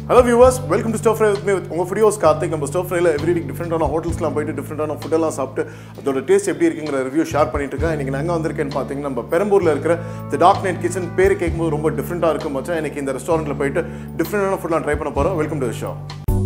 Hello viewers, welcome to Stir Fry with me with உங்க videos Karthik. நம்ம Stir Fryல every week டிஃபரண்டான ஹோட்டல்ஸ்லாம் போயிட்டு டிஃபரண்டான food எல்லாம் சாப்பிட்டு அதோட டேஸ்ட் எப்படி இருக்குங்கிற ரிவ்யூ ஷேர் பண்ணிட்டு இருக்கேன். இன்னைக்கு நான் எங்க வந்திருக்கேன்னு பாத்தீங்கன்னா நம்ம பெரம்பூர்ல இருக்கிற தி டார்க்நைட் கிச்சன். பேரு கேட்கும்போது ரொம்ப டிஃபரண்டா இருக்கு மச்சான். இன்னைக்கு இந்த ரெஸ்டாரன்ட்ல போயிட்டு டிஃபரண்டான ஃபுட்லாம் ட்ரை பண்ண போறோம். Welcome to the show.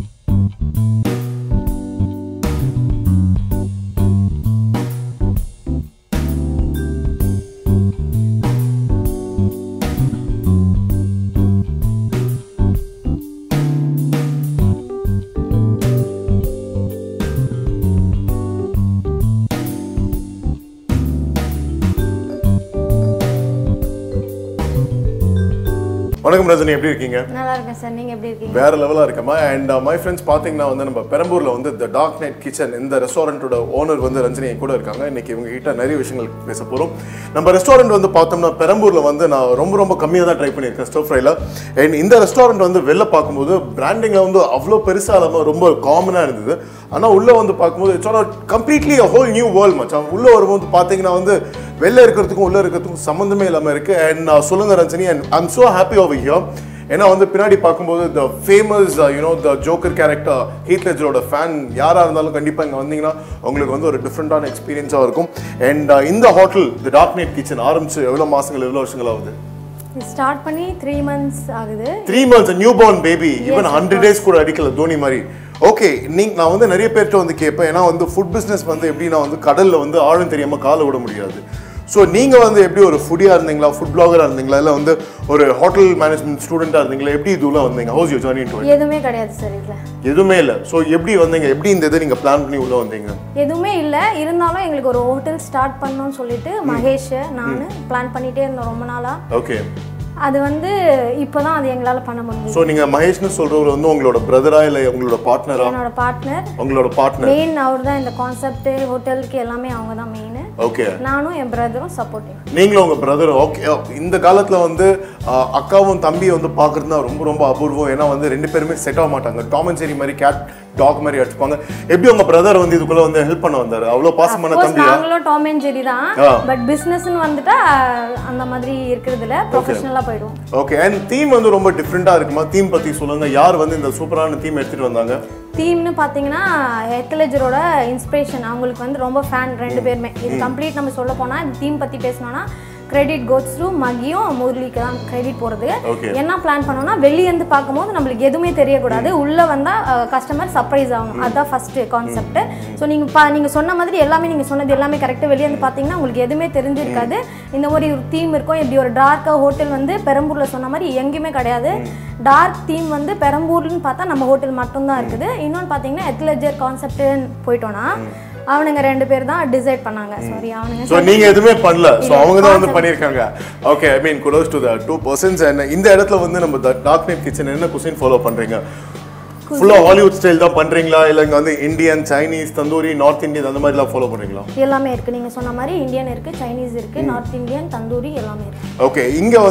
வணக்கம் ரஜினி, எப்படி இருக்கீங்க? நல்லா இருக்கேன் சார், நீங்க எப்படி இருக்கீங்க? வேற லெவலா இருக்கமா. அண்ட் மை ஃப்ரெண்ட்ஸ் பாத்தீங்கன்னா வந்து நம்ம பெரம்பூர்ல வந்து தி டார்க்நைட் கிச்சன் இந்த ரெஸ்டாரண்டோட ஓனர் வந்து ரஜினி கூட இருக்காங்க. இன்னைக்கு இவங்க கிட்ட நிறைய விஷயங்கள் பேச போறோம். நம்ம ரெஸ்டாரண்ட் வந்து பார்த்தோம்னா பெரம்பூர்ல வந்து நான் ரொம்ப கம்மியாக தான் ட்ரை பண்ணியிருக்கேன் ஸ்டர் ஃப்ரைல. அண்ட் இந்த ரெஸ்டாரண்ட் வந்து வெளில பார்க்கும்போது பிராண்டிங்ல வந்து அவ்வளோ பெருசாக இல்லாமல் ரொம்ப காமனாக இருந்தது. ஆனால் உள்ளே வந்து பார்க்கும்போது it's all completely a whole new world மச்சான். உள்ளே வரும்போது பார்த்தீங்கன்னா வந்து வெளில இருக்கிறதுக்கும் உள்ளே இருக்கிறதுக்கும் சம்மந்தமே இல்லாமல் இருக்குது. அண்ட் நான் சொல்லுங்க Rajini, and I am so happy over here. ஏன்னா வந்து பின்னாடி பார்க்கும்போது the famous the joker character Heath லெட்ஜரோட ஃபேன் யாராக இருந்தாலும் கண்டிப்பாக இங்கே வந்தீங்கன்னா உங்களுக்கு வந்து ஒரு டிஃப்ரெண்டான எக்ஸ்பீரியன்ஸாக இருக்கும். அண்ட் இந்த ஹோட்டல் தி டார்க்நைட் கிச்சன் ஆரம்பிச்சு எவ்வளோ மாதங்கள் எவ்வளோ வருஷங்கள் ஆகுது? ஸ்டார்ட் பண்ணி 3 months ஆகுது. 3 months, new born baby. Even 100 days கூட அடிக்கல தோனி மாதிரி. ஓகே, நான் வந்து நிறைய பேர்கிட்ட வந்து கேட்பேன். ஏன்னா வந்து ஃபுட் பிஸ்னஸ் வந்து எப்படின்னா வந்து கடலில் வந்து ஆழம் தெரியாமல் காலை விட முடியாது. ஸோ நீங்கள் வந்து எப்படி ஒரு ஃபுட்டியாக இருந்தீங்களா, ஃபுட் பிளாகராக இருந்தீங்களா, இல்லை வந்து ஒரு ஹோட்டல் மேனேஜ்மெண்ட் ஸ்டூடெண்ட்டாக இருந்தீங்களா, எப்படி இதுலாம் வந்தீங்க? How's your journey to it? எதுவுமே கிடையாது சார், இல்லை எதுவுமே இல்லை. ஸோ எப்படி வந்தீங்க, எப்படி இந்த இதை நீங்கள் பிளான் பண்ணி உள்ளே வந்தீங்க? எதுவுமே இல்லை, இருந்தாலும் எங்களுக்கு ஒரு ஹோட்டல் ஸ்டார்ட் பண்ணணும்னு சொல்லிட்டு மகேஷ் நான் பிளான் பண்ணிகிட்டே இருந்தோம் ரொம்ப நாளாக. ஓகே, அது வந்து இப்போதான் அது எங்களால் பண்ண முடியும். ஸோ நீங்கள் மகேஷ்னு சொல்கிறவர் வந்து உங்களோட பிரதரா இல்லை உங்களோட பார்ட்னரா? என்னோட பார்ட்னர். உங்களோட பார்ட்னர் மெயின் அவர் தான். இந்த கான்செப்ட் ஹோட்டலுக்கு எல்லாமே அவங்க தான் மெயின். ஓகே, நானும் என் பிரதரும் சப்போர்ட்டிவ். நீங்களும் உங்க பிரதரும். ஓகே, இந்த காலத்துல வந்து அக்காவும் தம்பியை வந்து பாக்குறதுனா ரொம்ப அபூர்வம். ஏன்னா வந்து ரெண்டு பேருமே செட் ஆக மாட்டாங்க. டாம் அண்ட் ஜெர்ரி மாதிரி கேட் டாக் மாதிரி அடிச்சுப்பாங்க. எப்படி உங்க பிரதர் வந்து இதுக்குள்ள வந்து ஹெல்ப் பண்ண வந்தாரு? அவ்வளவு பாசமான தம்பியா? நாங்களும் டாம் அண்ட் ஜெர்ரி தான், பட் பிசினஸ்னு வந்துட்டா அந்த மாதிரி இருக்கிறது இல்ல, ப்ரொஃபஷனலா போய்டுவோம். ஓகே, அண்ட் தீம் வந்து ரொம்ப டிஃபரெண்டா இருக்குமா? தீம் பத்தி சொல்லுங்க. யார் வந்து இந்த சூப்பரான தீம் எடுத்துட்டு வந்தாங்க? தீம்னு பார்த்தீங்கன்னா ஹீத் லெட்ஜரோட இன்ஸ்பிரேஷன். அவங்களுக்கு வந்து ரொம்ப ஃபேன் ரெண்டு பேருமே. இது கம்ப்ளீட் நம்ம சொல்ல போனால் இந்த தீம் பற்றி பேசணும்னா கிரெடிட் கோஸ் டு மகியும் முரளிக்கு தான் கிரெடிட் போகிறது. என்ன பிளான் பண்ணோம்னா வெளியேருந்து பார்க்கும்போது நம்மளுக்கு எதுவுமே தெரியக்கூடாது, உள்ளே வந்தால் கஸ்டமர் சர்ப்ரைஸ் ஆகணும். அதுதான் ஃபஸ்ட்டு கான்செப்ட். ஸோ நீங்கள் சொன்ன மாதிரி எல்லாமே நீங்கள் சொன்னது எல்லாமே கரெக்டாக. வெளியேருந்து பார்த்தீங்கன்னா உங்களுக்கு எதுவுமே தெரிஞ்சிருக்காது. இந்த மாதிரி ஒரு தீம் இருக்கும். இப்படி ஒரு டார்க்காக ஹோட்டல் வந்து பெரம்பூரில் சொன்ன மாதிரி எங்கேயுமே கிடையாது. டார்க் தீம் வந்து பெரம்பூர்னு பார்த்தா நம்ம ஹோட்டல் மட்டும்தான் இருக்குது. இன்னொன்று பார்த்தீங்கன்னா ஹீத் லெட்ஜர் கான்செப்ட்னு போயிட்டோன்னா அவனுங்க ரெண்டு பேர் தான் டிசைட் பண்ணாங்க. சாரி, அவனுங்க. சோ நீங்க எதுவுமே பண்ணல, சோ அவங்க தான் வந்து பண்ணிருக்காங்க. Okay, I mean kudos to the two persons. and இந்த இடத்துல வந்து நம்ம டார்க்நைட் கிச்சன் என்ன குசின் ஃபாலோ பண்றீங்க? ஃபுல்லா ஹாலிவுட் ஸ்டைல் தான் பண்றீங்களா, இல்ல இங்க வந்து Indian, Chinese, tandoori, north Indian அந்த மாதிரி எல்லாம் ஃபாலோ பண்றீங்களா? எல்லாமே இருக்கு. நீங்க சொன்ன மாதிரி இந்தியன் இருக்கு, சைனீஸ் இருக்கு, நார்த் இந்தியன், தந்தூரி எல்லாமே இருக்கு. ஓகே,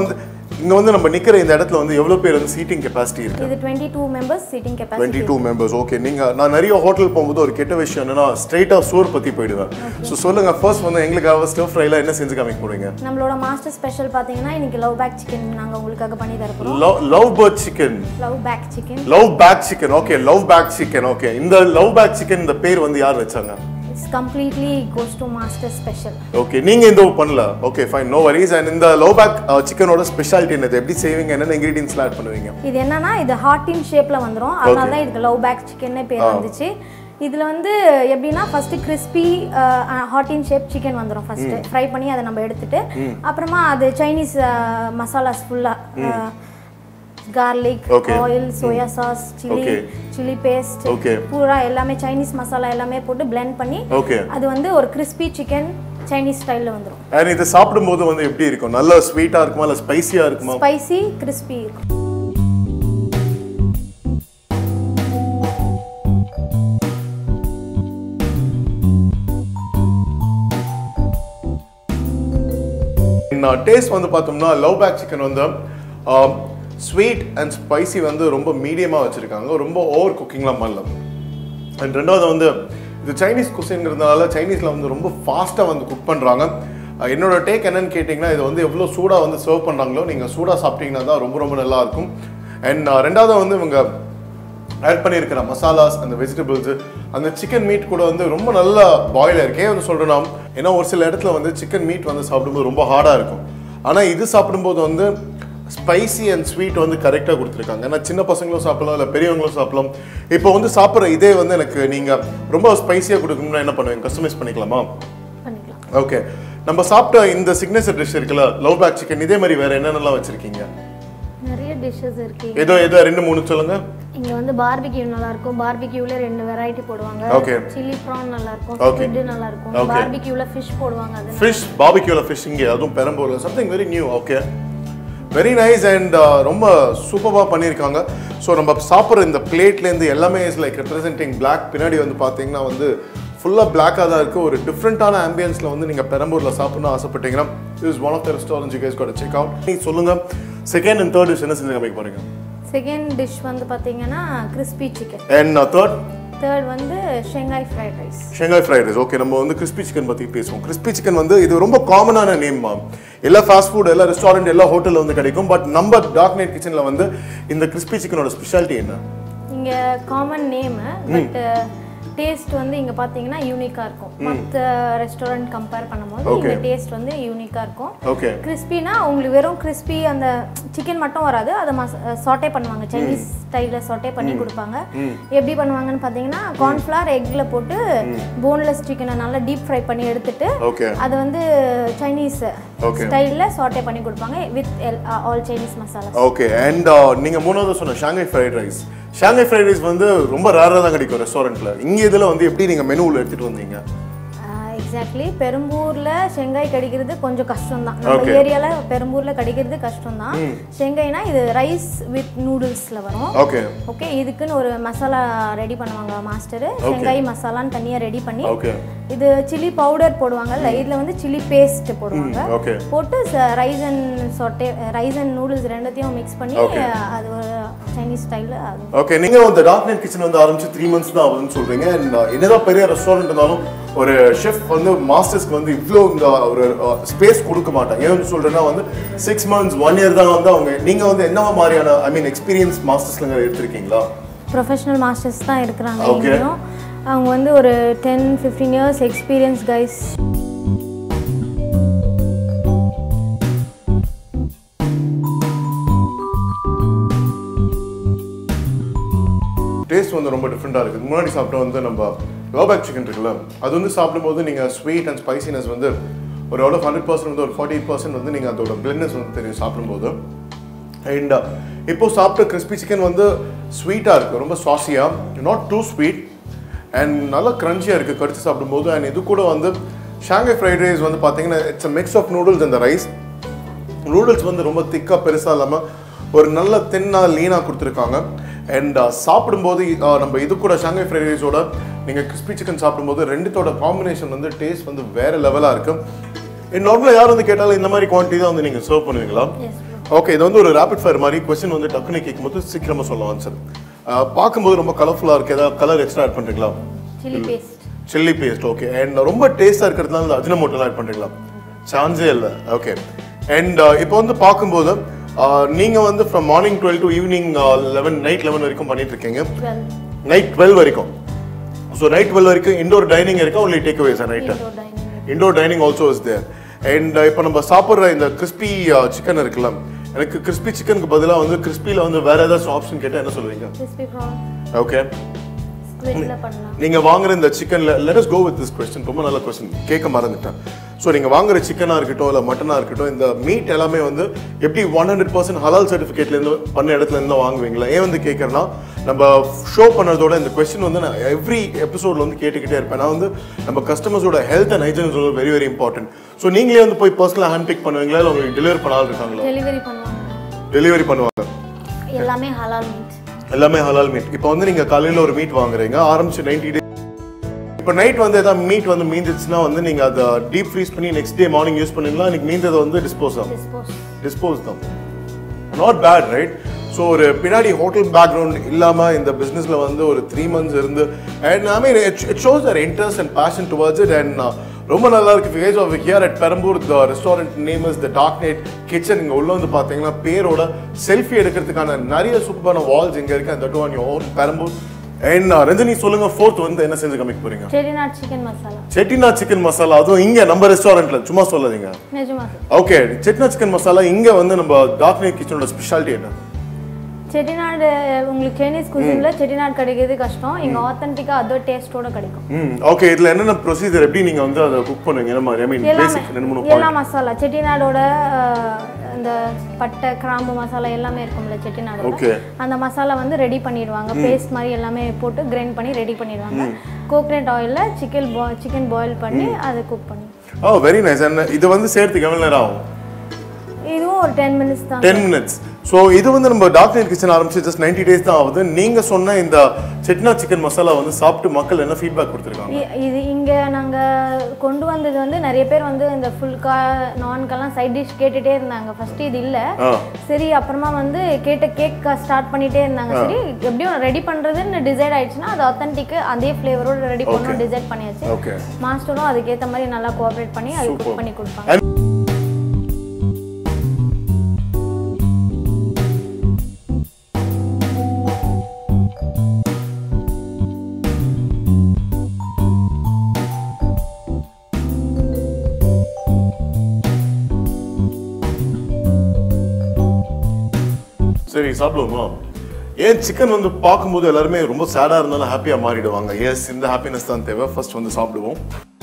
இங்க வந்து நம்ம நிக்கிற இந்த இடத்துல வந்து எவ்வளவு பேர் வந்து சீட்டிங் கெபாசிட்டி இருக்கு? இது 22 members seating capacity. 22 members. Okay, நான் நிறைய ஹோட்டல் போகும்போது ஒரு கெட்ட விஷயம் என்னன்னா ஸ்ட்ரைட்டா சோர் பத்தி போயிடுவேன். சோ சொல்லுங்க, ஃபர்ஸ்ட் வந்து எங்களுக்காக ஸ்டர் ஃப்ரைல என்ன செஞ்சு காமிக்க போறீங்க? நம்மளோட மாஸ்டர் ஸ்பெஷல் பாத்தீங்கன்னா இன்னைக்கு லவ் பேக் சிக்கன் நாங்க உங்களுக்காக பண்ணி தர போறோம். Love pack chicken. Love pack chicken. Love pack chicken. Okay, love pack chicken. Okay, இந்த லவ் பேக் சிக்கன் இந்த பேர் வந்து யார் வச்சாங்க? It's completely goes to master special. Okay, நீங்க இந்த பண்ணல. Okay, fine, no worries. And இந்த லவ் பேக் சிக்கனோட ஸ்பெஷாலிட்டி என்னது? எப்படி செய்வீங்க? என்னென்ன இன்கிரிடியன்ட்ஸ்லாம் ஆட் பண்ணுவீங்க? இது என்னன்னா இது ஹார்ட் இன் ஷேப்ல வந்துரும். அதனால தான் இதுக்கு லவ் பேக் சிக்கன்னே பேர் வந்துச்சு. இதுல வந்து எப்படின்னா first crispy hot in shape chicken வந்துரும். ஃபர்ஸ்ட் ஃப்ரை பண்ணி அதை நம்ம எடுத்துட்டு அப்புறமா அது சைனீஸ் மசாலாஸ் ஃபுல்லா garlic, oil, soya sauce, chili paste, பூரா எல்லாமே சைனீஸ் மசாலா எல்லாமே போட்டு blend பண்ணி அது வந்து ஒரு crispy chicken சைனீஸ் ஸ்டைல்ல வந்துரும். and இது சாப்பிடும்போது வந்து எப்படி இருக்கும்? நல்ல ஸ்வீட்டா இருக்குமா இல்ல ஸ்பைசியா இருக்குமா? ஸ்பைசி crispy இருக்கும். டேஸ்ட் வந்து பார்த்தோம்னா லவ் பேக் சிக்கன் வந்து ஸ்வீட் அண்ட் ஸ்பைசி வந்து ரொம்ப மீடியமாக வச்சுருக்காங்க. ரொம்ப ஓவர் குக்கிங்லாம் பண்ணல. அண்ட் ரெண்டாவது வந்து இது சைனீஸ் குசின்ங்கிறதுனால சைனீஸில் வந்து ரொம்ப ஃபாஸ்ட்டாக வந்து குக் பண்ணுறாங்க. என்னோட டேக் என்னன்னு கேட்டிங்கன்னா இது வந்து எவ்வளோ சூடாக வந்து சர்வ் பண்ணுறாங்களோ நீங்கள் சூடாக சாப்பிட்டீங்கன்னா தான் ரொம்ப ரொம்ப நல்லாயிருக்கும். அண்ட் ரெண்டாவது வந்து இவங்க ஆட் பண்ணியிருக்கிற மசாலாஸ் அந்த வெஜிடபிள்ஸ் அந்த சிக்கன் மீட் கூட வந்து ரொம்ப நல்லா பாயில் ஆயிருக்கே வந்து சொல்கிறேன்னா ஏன்னா ஒரு சில இடத்துல வந்து சிக்கன் மீட் வந்து சாப்பிடும்போது ரொம்ப ஹார்டாக இருக்கும் ஆனால் இது சாப்பிடும்போது வந்து ஸ்பைசி அண்ட் ஸ்வீட் வந்து கரெக்டாக கொடுத்துருக்காங்க ஏன்னா சின்ன பசங்களும் சாப்பிடலாம் இல்லை பெரியவங்களும் சாப்பிடலாம் இப்போ வந்து சாப்பிட்ற இதே வந்து எனக்கு நீங்கள் ரொம்ப ஸ்பைசியாக கொடுக்கணும்னா என்ன பண்ணுவீங்க கஸ்டமைஸ் பண்ணிக்கலாமா ஓகே நம்ம சாப்பிட்ட இந்த சிக்னேச்சர் டிஷ் இருக்குல்ல லவ் பேக் சிக்கன் இதே மாதிரி வேறு என்னென்னலாம் வச்சுருக்கீங்க நிறைய டிஷ்ஷஸ் இருக்கு ஏதோ 2-3 சொல்லுங்க இங்க வந்து பார்பிக்யூ நல்லா இருக்கும் பார்பிக்யூல 2 வெரைட்டி போடுவாங்க ஓகே சில்லி prawn நல்லா இருக்கும் ஸ்குவிட் நல்லா இருக்கும் பார்பிக்யூல ஃபிஷ் போடுவாங்க அது ஃபிஷ் பார்பிக்யூல ஃபிஷ் இங்க அதுவும் பெரம்பூர்ல something very new okay very nice and ரொம்ப சூப்பராக பண்ணியிருக்காங்க ஸோ நம்ம சாப்பிட்ற இந்த பிளேட்லேருந்து எல்லாமே இஸ் லைக் ரெப்ரசென்டிங் பிளாக் பின்னாடி வந்து பார்த்தீங்கன்னா வந்து ஃபுல்லாக பிளாக்காக தான் இருக்குது ஒரு டிஃப்ரெண்ட்டான ஆம்பியன்ஸில் வந்து நீங்கள் பெரம்பூரில் சாப்பிட்ணும்னு ஆசைப்பட்டீங்கன்னா is one of the restaurants you guys got check out நீங்கள் சொல்லுங்கள் செகண்ட் அண்ட் தேர்ட் டிஷ் என்ன செஞ்சு வைக்க போகிறீங்க செகண்ட் டிஷ் வந்து பார்த்தீங்கன்னா கிறிஸ்பி சிக்கன் அண்ட் தேர்ட் வந்து Shanghai fried rice Shanghai fried rice okay நம்ம வந்து கிறிஸ்பி சிக்கன் பற்றி பேசுவோம் கிறிஸ்பி சிக்கன் வந்து இது ரொம்ப காமனான நேம் எல்லா ஃபாஸ்ட் ஃபுட் எல்லா ரெஸ்டாரண்ட் எல்லா ஹோட்டலில் வந்து கிடைக்கும் பட் நம்ம டார்க்நைட் கிச்சனில் வந்து இந்த கிறிஸ்பி சிக்கனோட ஸ்பெஷாலிட்டி என்ன இங்கே காமன் நேம் பட் டேஸ்ட் வந்து இங்கே பார்த்தீங்கன்னா யூனிக்காக இருக்கும் மற்ற ரெஸ்டாரண்ட் கம்பேர் பண்ணும்போது இங்கே டேஸ்ட் வந்து யூனிக்காக இருக்கும் ஓகே கிறிஸ்பினா உங்களுக்கு வெறும் கிறிஸ்பி அந்த சிக்கன் மட்டும் வராது அதை சாட்டே பண்ணுவாங்க சைனீஸ் ஸ்டைலில் சாட்டே பண்ணி கொடுப்பாங்க எப்படி பண்ணுவாங்கன்னு பார்த்தீங்கன்னா கார்ன்ஃப்ளவர் எக்கில் போட்டு போன்லெஸ் சிக்கனை நல்லா டீப் ஃப்ரை பண்ணி எடுத்துட்டு அதை வந்து சைனீஸ் ஸ்டைலில் சாட்டே பண்ணி கொடுப்பாங்க with all Chinese masala okay and நீங்கள் மூணாவது சொன்ன Shanghai fried rice Shanghai fried rice வந்து ரொம்ப ரேராக தான் கிடைக்கும் ரெஸ்டாரண்ட்டில் இங்கே இதில் வந்து எப்படி நீங்கள் மெனுவில் எடுத்துகிட்டு வந்தீங்க எக்ஸாக்ட்லி பெரம்பூரில் ஷெங்காய் கிடைக்கிறது கொஞ்சம் கஷ்டம் தான் நம்ம ஏரியாவில் பெரம்பூரில் கிடைக்கிறது கஷ்டம் தான் ஷெங்காய்னா இது ரைஸ் வித் நூடுல்ஸில் வரும் ஓகே இதுக்குன்னு ஒரு மசாலா ரெடி பண்ணுவாங்க மாஸ்டர் ஷெங்காய் மசாலான்னு தனியாக ரெடி பண்ணி இது சில்லி பவுடர் போடுவாங்கல்ல இதில் வந்து சில்லி பேஸ்ட் போடுவாங்க போட்டு ரைஸ் அண்ட் நூடுல்ஸ் ரெண்டுத்தையும் மிக்ஸ் பண்ணி அது ஒரு சைனீஸ் ஸ்டைலில் ஓகே நீங்கள் வந்து டார்க்நைட் கிச்சன் வந்து ஆரம்பிச்சு 3 months தான் ஆகுதுன்னு சொல்கிறீங்க என்னதான் பெரிய ரெஸ்டாரண்ட் இருந்தாலும் ஒரு ஷெஃப் வந்து மாஸ்டர்ஸ்க்கு வந்து இவ்வளோ இந்த ஒரு ஸ்பேஸ் கொடுக்க மாட்டாங்க ஏன்னு சொல்கிறேன்னா வந்து 6 months 1 year தான் வந்து அவங்க நீங்கள் வந்து என்ன மாதிரியான ஐ மீன் எக்ஸ்பீரியன்ஸ் மாஸ்டர்ஸ்ல எடுத்திருக்கீங்களா ப்ரொஃபஷனல் மாஸ்டர்ஸ் தான் இருக்கிறாங்க இங்கேயும் அவங்க வந்து ஒரு 10-15 years எக்ஸ்பீரியன்ஸ் கைஸ் டேஸ்ட் வந்து ரொம்ப டிஃப்ரெண்ட்டாக இருக்குது முன்னாடி சாப்பிட்ட வந்து நம்ம லவ் பேக் சிக்கன் இருக்குல்ல அது வந்து சாப்பிடும்போது நீங்கள் ஸ்வீட் அண்ட் ஸ்பைசினஸ் வந்து ஒரு எவ்வளோ 100% வந்து ஒரு 48% வந்து நீங்கள் அதோட பிளெட்னஸ் வந்து தெரியும் சாப்பிடும்போது அண்ட் இப்போது சாப்பிட்ட கிறிஸ்பி சிக்கன் வந்து ஸ்வீட்டாக இருக்குது ரொம்ப சாஸியாக நாட் டூ ஸ்வீட் அண்ட் நல்லா க்ரன்ச்சியாக இருக்குது கடிச்சு சாப்பிடும்போது அண்ட் இது கூட வந்து ஷாங்காய் ஃப்ரைட் ரைஸ் வந்து பார்த்தீங்கன்னா it's a mix of noodles அந்த ரைஸ் நூடுல்ஸ் வந்து ரொம்ப திக்காக பெருசாக இல்லாமல் ஒரு நல்ல தின்னாக லீனாக கொடுத்துருக்காங்க அண்ட் சாப்பிடும்போது நம்ம இது கூட ஷாங்காய் ஃப்ரைட் ரைஸோட நீங்கள் கிறிஸ்பி சிக்கன் சாப்பிடும்போது ரெண்டுத்தோட காம்பினேஷன் வந்து டேஸ்ட் வந்து வேறு லெவலாக இருக்குது நார்மலாக யார் வந்து கேட்டாலும் இந்த மாதிரி குவான்டிட்டி தான் வந்து நீங்கள் சர்வ் பண்ணுவீங்களா ஓகே இது வந்து ஒரு ரேபிட் ஃபயர் மாதிரி கொஸ்டின் வந்து டக்குன்னு கேட்கும்போது சீக்கிரமாக சொல்லலாம் ஆன்சர் பார்க்கும்போது ரொம்ப கலர்ஃபுல்லாக இருக்குது ஏதாவது கலர் எக்ஸ்ட்ரா ஆட் பண்ணுறீங்களா சில்லி பேஸ்ட் ஓகே அண்ட் ரொம்ப டேஸ்ட்டாக இருக்கிறதுனால அந்த அஜினமோட்டோலாம் ஆட் பண்ணுறீங்களா சான்ஸே இல்லை ஓகே அண்ட் இப்போ வந்து பார்க்கும்போது நீங்கள் வந்து from morning 12 to evening 11 night 11 வரைக்கும் பண்ணிட்டு இருக்கீங்க நைட் 12 வரைக்கும் ஸோ நைட் 12 வரைக்கும் இண்டோர் டைனிங் இருக்கா only take away sir night indoor dining also is there and இப்போ நம்ம சாப்பிட்ற இந்த கிறிஸ்பி சிக்கன் இருக்குல்ல எனக்கு கிறிஸ்பி சிக்கனுக்கு பதிலாக வந்து கிறிஸ்பியில் வந்து வேற ஏதாச்சும் ஆப்ஷன் கேட்டால் என்ன சொல்லுவீங்க ஓகே நீங்கள் வாங்குற இந்த சிக்கனில் let us go with this question ரொம்ப நல்ல கொஸ்டின் கேட்க மறந்துட்டேன் ஸோ நீங்கள் வாங்குற சிக்கனாக இருக்கட்டும் இல்லை மட்டனாக இருக்கட்டும் இந்த மீட் எல்லாமே வந்து எப்படி 100% ஹலால் சர்டிஃபிகேட்லேருந்து பண்ண இடத்துலேருந்து வாங்குவீங்களா ஏன் வந்து கேட்குறேன்னா நம்ம ஷோ பண்ணுறதோட இந்த கொஸ்டின் வந்து நான் எவ்ரி எபிசோடில் வந்து கேட்டுக்கிட்டே இருப்பேன் நான் வந்து நம்ம கஸ்டமர்ஸோட ஹெல்த் அண்ட் ஹைஜீன் வந்து வெரி வெரி இம்பார்ட்டன்ட் ஸோ நீங்களே வந்து போய் பர்சனலாக ஹேண்ட் பிக் பண்ணுவீங்களா இல்லை உங்களுக்கு டெலிவரி பண்ணாலும் இருக்காங்களா டெலிவரி பண்ணுவாங்க எல்லாமே ஹலால் மீட் இப்போ வந்து நீங்கள் காலையில் ஒரு மீட் வாங்குறீங்க ஆரம்பிச்சு 90 days இப்போ நைட் வந்து எதாவது மீட் வந்து மீந்துச்சுன்னா வந்து நீங்கள் அதை டீப் ஃப்ரீஸ் பண்ணி நெக்ஸ்ட் டே மார்னிங் யூஸ் பண்ணிங்களா இன்னைக்கு மீந்ததை வந்து டிஸ்போஸ் தான் நாட் பேட் ரைட் ஸோ ஒரு பின்னாடி ஹோட்டல் பேக்ரவுண்ட் இல்லாமல் இந்த பிஸ்னஸில் வந்து ஒரு 3 months இருந்து and I mean it shows their interest and passion towards it and ரொம்ப நல்லா இருக்கு. Guys, over here at Perambur, the restaurant name is the Darkknight Kitchen. இங்க உள்ள வந்து பாத்தீங்கன்னா பேரோட செல்ஃபி எடுக்கிறதுக்கான நிறைய சூப்பரான வால்ஸ் இங்க இருக்கு. and that on your own Perambur. and Ranjani சொல்லுங்க, fourth வந்து என்ன செஞ்சு காமிக்க போறீங்க? செட்டிநாட் சிக்கன் மசாலா. செட்டிநாட் சிக்கன் மசாலா, அதுவும் இங்க நம்ம ரெஸ்டாரண்ட்ல, சும்மா சொல்லாதீங்க. நிஜமா. ஓகே, செட்டிநாட் சிக்கன் மசாலா இங்க வந்து நம்ம Darkknight Kitchenோட ஸ்பெஷாலிட்டி என்ன? செட்டிநாடு உங்களுக்கு சைனீஸ் குசின்ல செட்டிநாடு கிடைக்கிறது கஷ்டம். இங்க ஆத்தென்டிக்கா அதோ டேஸ்டோட கிடைக்கும். ஓகே, இதுல என்னென்ன ப்ரொசீஜர், எப்படி நீங்க வந்து அதை குக் பண்ணுவீங்க? நம்ம ஐ மீன் பேசிக் ரெண்டு மூணு எல்லா மசாலா செட்டிநாடோட அந்த பட்டை கிராம்பு மசாலா எல்லாமே இருக்கும்ல செட்டிநாடோட, அந்த மசாலா வந்து ரெடி பண்ணிடுவாங்க. பேஸ்ட் மாதிரி எல்லாமே போட்டு கிரைண்ட் பண்ணி ரெடி பண்ணிடுவாங்க. கோகனட் ஆயில்ல சிக்கன் பாயில் பண்ணி அதை குக் பண்ணி. ஓ வெரி நைஸ். and இது வந்து சேர்த்துக்கு எவ்வளவு நேரம் ஆகும்? இதுவும் ஒரு 10 minutes தான். 10 minutes. ஸோ இது வந்து நம்ம Darkknight Kitchen ஆரம்பிச்சு ஜஸ்ட் 90 days தான் ஆகுது. நீங்க சொன்ன இந்த செட்டிநாட் சிக்கன் மசாலா வந்து சாப்பிட்டு மக்கள் என்ன ஃபீட்பேக் கொடுத்துருக்காங்க? இது இங்க நாங்க கொண்டு வந்தது வந்து நிறைய பேர் வந்து இந்த ஃபுல்கா நான்கெல்லாம் சைட் டிஷ் கேட்டுட்டே இருந்தாங்க. ஃபர்ஸ்ட் இது இல்ல, சரி அப்புறமா வந்து கேக் ஸ்டார்ட் பண்ணிட்டே இருந்தாங்க. சரி எப்படியும் ரெடி பண்றதுன்னு டிசைட் ஆயிடுச்சுன்னா அது ஆத்தென்டிக் அதே ஃப்ளேவரோட ரெடி பண்ணணும் டிசைட் பண்ணியாச்சு. மாஸ்டரும் அதுக்கேற்ற மாதிரி நல்லா கோஆப்ரேட் பண்ணி அது குக் பண்ணி கொடுப்பாங்க. சரி சாப்பிடுவோமா? ஏன் சிக்கன் வந்து பார்க்கும்போது எல்லாருமே ரொம்ப சேடா இருந்தாலும் ஹாப்பியா மாறிடுவாங்க. எஸ், இந்த ஹாப்பினஸ் தான் தேவை. ஃபர்ஸ்ட் வந்து சாப்பிடுவோம்.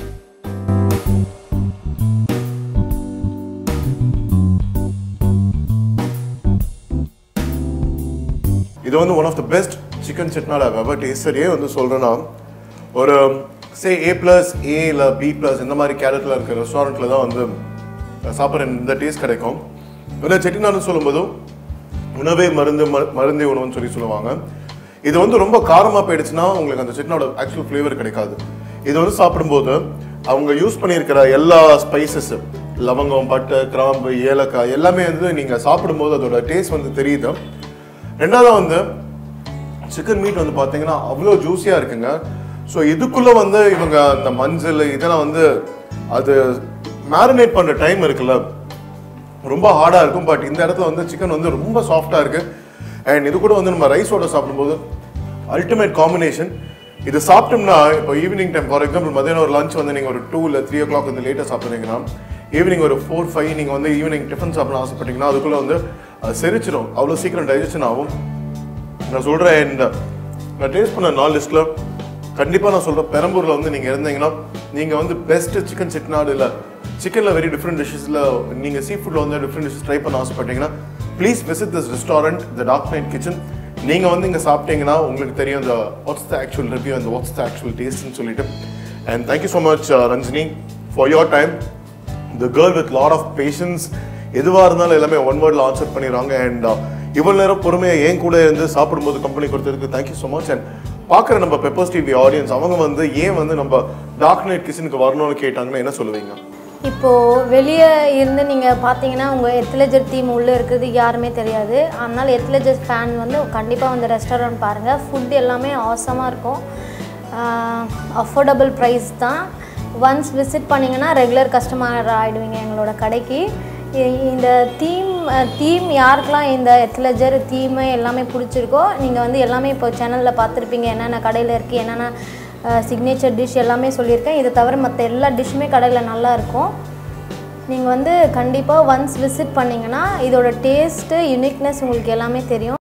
இது வந்து one of the best chicken Chettinad I ever tasted. ஏன் வந்து சொல்றேன்னா, ஒரு சே A+, A இல்ல B+ இந்த மாதிரி கேரக்டர்ல இருக்கிற ரெஸ்டாரண்ட்ல தான் வந்து சாப்பிட்ற இந்த டேஸ்ட் கிடைக்கும். இல்லை செட்டிநாடுன்னு சொல்லும்போது உணவே மருந்தே உணவுன்னு சொல்லுவாங்க. இது வந்து ரொம்ப காரமாக போயிடுச்சுன்னா உங்களுக்கு அந்த செட்டினோட ஆக்சுவல் ஃப்ளேவர் கிடைக்காது. இது வந்து சாப்பிடும்போது அவங்க யூஸ் பண்ணியிருக்கிற எல்லா ஸ்பைசஸ், லவங்கம், பட்டை, கிராம்பு, ஏலக்காய் எல்லாமே வந்து நீங்கள் சாப்பிடும்போது அதோட டேஸ்ட் வந்து தெரியுது. ரெண்டாவது வந்து சிக்கன் மீட் வந்து பார்த்தீங்கன்னா அவ்வளோ ஜூஸியாக இருக்குங்க. ஸோ இதுக்குள்ளே வந்து இவங்க அந்த மஞ்சள் இதெல்லாம் வந்து அது மேரினேட் பண்ணுற டைம் இருக்குல்ல, ரொம்ப ஹார்டாக இருக்கும். பட் இந்த இடத்துல வந்து சிக்கன் வந்து ரொம்ப சாஃப்டாக இருக்குது. அண்ட் இது கூட வந்து நம்ம ரைஸோட சாப்பிடும்போது அல்டிமேட் காம்பினேஷன். இது சாப்பிட்டோம்னா இப்போ ஈவினிங் டைம், ஃபார் எக்ஸாம்பிள் மதியானம் ஒரு லஞ்ச் வந்து நீங்கள் ஒரு 2 இல்லை 3 o'clock வந்து லேட்டாக சாப்பிட்றீங்கன்னா, ஈவினிங் ஒரு 4, 5 நீங்கள் வந்து ஈவினிங் டிஃபன் சாப்பிட ஆசைப்பட்டீங்கன்னா அதுக்குள்ளே வந்து செரிச்சிடும். அவ்வளோ சீக்கிரம் டைஜஷன் ஆகும். நான் சொல்கிறேன், இந்த நான் டேஸ்ட் பண்ண 4 லிஸ்ட்டில் கண்டிப்பாக நான் சொல்கிறேன், பெரம்பூரில் வந்து நீங்கள் இருந்தீங்கன்னா நீங்கள் வந்து பெஸ்ட்டு சிக்கன் செட்டிநாடு இல்லை சிக்கனில் வெரி டிஃப்ரெண்ட் டிஷ்ஷஸில் நீங்கள் சீ ஃபுட்டில் வந்து டிஃப்ரெண்ட் டிஷ்ஷஸ் ட்ரை பண்ண ஆசைப்பட்டீங்கன்னா please visit this restaurant, the Darkknight Kitchen. நீங்கள் வந்து இங்கே சாப்பிட்டீங்கன்னா உங்களுக்கு தெரியும் இந்த what's the actual review and what's the actual டேஸ்ட்னு சொல்லிட்டு. And thank you so much Ranjini for your time. The girl with lot of passions. எதுவாக இருந்தாலும் எல்லாமே ஒன் வேர்டில் ஆன்சர் பண்ணிடுறாங்க. அண்ட் இவ்வளோ நேரம் பொறுமையாக ஏன் கூட இருந்து சாப்பிடும்போது கம்பெனி கொடுத்ததுக்கு தேங்க்யூ ஸோ மச். அண்ட் பார்க்குற நம்ம பெப்பர்ஸ் டிவி ஆடியன்ஸ் அவங்க வந்து ஏன் வந்து நம்ம Darkknight Kitchenக்கு வரணும்னு கேட்டாங்கன்னா என்ன சொல்லுவீங்க? இப்போது வெளியே இருந்து நீங்கள் பார்த்தீங்கன்னா உங்கள் எத்லெஜர் தீம் உள்ளே இருக்கிறது யாருமே தெரியாது. அதனால் எத்லெஜர் ஃபேன் வந்து கண்டிப்பாக வந்து ரெஸ்டாரண்ட் பாருங்கள். ஃபுட் எல்லாமே ஆசமாக இருக்கும். அஃபோர்டபுள் ப்ரைஸ் தான். ஒன்ஸ் விசிட் பண்ணிங்கன்னா ரெகுலர் கஸ்டமர் ஆகிடுவீங்க எங்களோட கடைக்கு. இந்த தீம் யாருக்கெல்லாம் இந்த எத்லெஜர் தீமு எல்லாமே பிடிச்சிருக்கோ நீங்கள் வந்து எல்லாமே இப்போ சேனலில் பார்த்துருப்பீங்க. என்னென்ன கடையில் இருக்குது, என்னென்ன சிக்னேச்சர் டிஷ் எல்லாமே சொல்லியிருக்கேன். இதை தவிர மற்ற எல்லா டிஷ்ஷுமே கடையில் நல்லா இருக்கும். நீங்கள் வந்து கண்டிப்பாக ஒன்ஸ் விசிட் பண்ணிங்கன்னா இதோட டேஸ்ட்டு யூனிக்னஸ் உங்களுக்கு எல்லாமே தெரியும்.